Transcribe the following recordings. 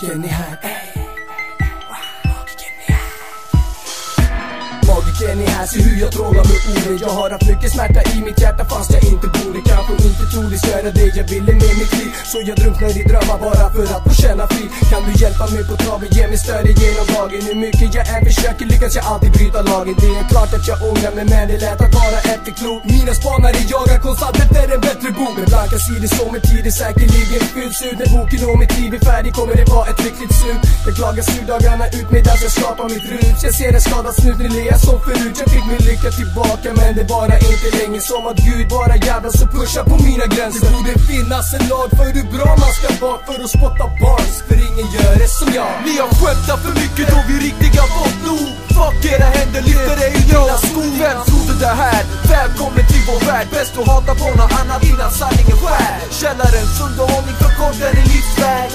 Magiken är här. Magiken är här, se hur jag trålar med orden. Jag har haft mycket smärta i mitt hjärta fast jag inte borde. Kanske inte troligtvis göra det jag ville med mitt liv. Så jag drunknar i drömmar bara för att få känna fri. Kan du hjälpa mig på traven, ge mig stöd genom dagen. Hur mycket jag än försöker lyckas jag alltid bryta lagen. Det är klart att jag ångrar mig men det är lätt att vara efterklok. Mina spanare jagar konstant efter en bättre bok. Med blanka sidor som med tid är säkerligen fylls ut. När boken om mitt liv är färdig kommer det vara ett lyckligt slut. Jag klagar surdagarna ut medan jag skapar mitt rus. Jag ser en skadad snut, nu ler jag som förut. Jag fick min lycka tillbaka men det bara inte länge. Som att Gud bara jävlas och pushar på mina gränser. Det borde finnas en lag för hur bra man ska vara för att spotta bars. För ingen gör det som jag. Ni har skämtat för mycket och vi riktiga fått nog. Fuck era händer, lyfter dig ur dina skor. Vem trodde det här? Välkommen till vår värld. Bäst att hata på något annat innan sanningen skär. Källarens underhållning förkortar din livsväg.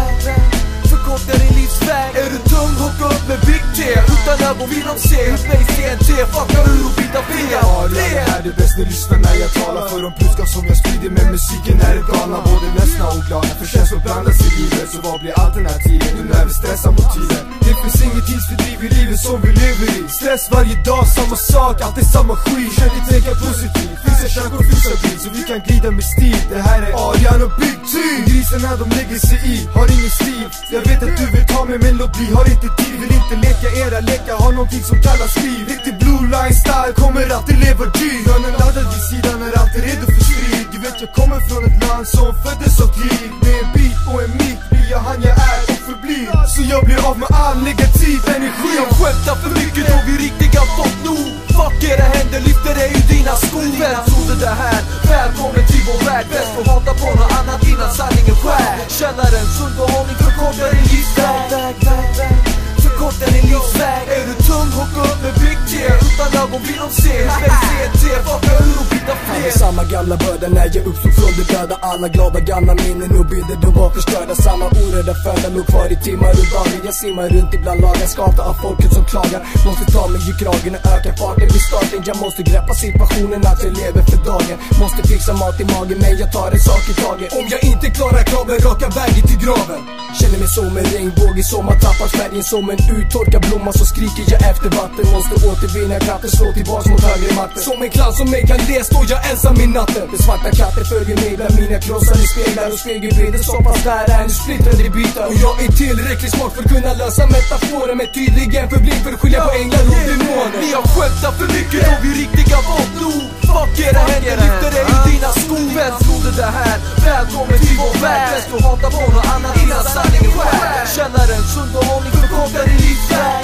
Förkortar din livsväg. Är du tung, hocka upp med Big T. Utan ögon vill de se hur mig CNT fuckar ur och byta fler. Det här är bäst ni lyssnar när jag talar. För de budskap som jag sprider med musiken är det galna. Både ledsna och glada, för känslor blandas i livet. Så vad blir alternativet nu när vi stressar mot tiden? Det finns inget tidsfördriv i livet som vi lever i. Stress varje dag, samma sak, alltid samma skit. Försöker tänka positivt, finns en chans att fixa bil så vi kan glida med stil. Det här är Arian och Big T. Grisarna de lägger sig i, har ingen stil. Jag vet att du vill ta med melodi, har inte tid. Vill inte leka era lekar, har någonting som kallas liv. Riktig blue line style, kommer alltid leva G. Lönen laddad vid sidan, är alltid redo för strid. Du vet jag kommer från ett land som föddes av krig. Med en beat och en mic blir jag han jag är och förblir. Så jag blir av med all negativ energi. Ni har skämtat för mycket och vi riktiga fått nog. Fuck era händer, lyfter dig ur dina skor. Vem trodde det här? Välkommen till vår värld. Bäst att hata på något annat innan sanningen skär. Källarens underhållning förkortar din livsväg. Förkortar din livsväg. Är du tung, hocka upp med Big T. Utan ögon vill de se hur mig CNT fuckar ur och byta fler. Hade samma gamla börda när jag uppstod från det döda. Alla glada gamla minnen och bilder de var förstörda. Samma orörda föda låg kvar i timmar och dagar. Jag simmar runt ibland lagar, skapta av folket som klagar. Måste ta mig i kragen och öka farten vid starten. Jag måste greppa situationen att jag lever för dagen. Måste fixa mat i magen men jag tar en sak i taget. Om jag inte klarar kraven, raka vägen till graven. Känner mig som en regnbåge i sommar, tappar färgen som en uttorkad blomma. Så skriker jag efter vatten, måste återvinna kraften, slå tillbaks mot högre makten. Som en clown som mig kan le, står jag ensam i natten. Den svarta katten följer mig bland mina krossade speglar. Och spegelbilden så pass nära är nu splittrade bitar. Och jag är tillräckligt smart för att kunna lösa metaforer. Men tydligen för blind för att skilja på änglar och demoner. Ni har skämtat för mycket och vi riktiga fått nog. Fuck era händer, lyfter dig ur dina skor. Vem trodde det här? Välkommen till vår värld. Bäst att hata på något annat innan sanningen skär. Källarens underhållning förkortar din livsväg.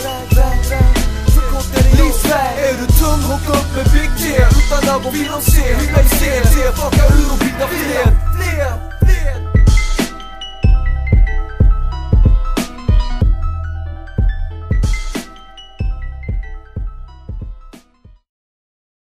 Förkortar din livsväg. Är du tung, hocka upp med Big T. Utan ögon vill de se hur mig CNT fuckar ur och byta fler.